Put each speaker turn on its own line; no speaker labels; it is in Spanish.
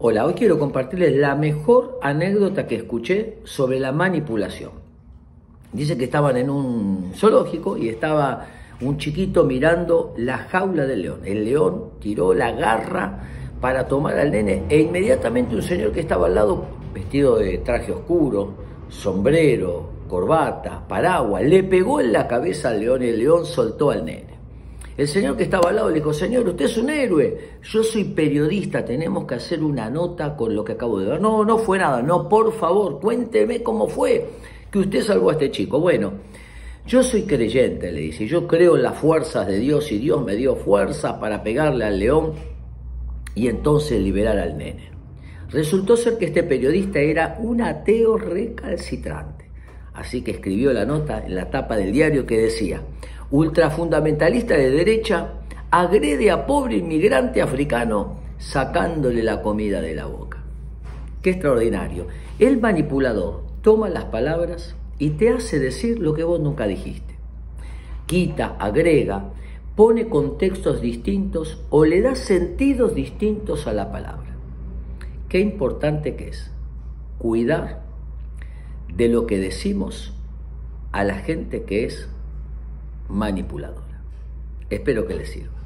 Hola, hoy quiero compartirles la mejor anécdota que escuché sobre la manipulación. Dice que estaban en un zoológico y estaba un chiquito mirando la jaula del león. El león tiró la garra para tomar al nene e inmediatamente un señor que estaba al lado, vestido de traje oscuro, sombrero, corbata, paraguas, le pegó en la cabeza al león y el león soltó al nene. El señor que estaba al lado le dijo: señor, usted es un héroe, yo soy periodista, tenemos que hacer una nota con lo que acabo de ver. No, no fue nada, no, por favor, cuénteme cómo fue que usted salvó a este chico. Bueno, yo soy creyente, le dice, yo creo en las fuerzas de Dios y Dios me dio fuerza para pegarle al león y entonces liberar al nene. Resultó ser que este periodista era un ateo recalcitrante, así que escribió la nota en la tapa del diario que decía: ultrafundamentalista de derecha agrede a pobre inmigrante africano sacándole la comida de la boca. Qué extraordinario. El manipulador toma las palabras y te hace decir lo que vos nunca dijiste. Quita, agrega, pone contextos distintos o le da sentidos distintos a la palabra. Qué importante que es cuidar de lo que decimos a la gente que es manipuladora. Espero que les sirva.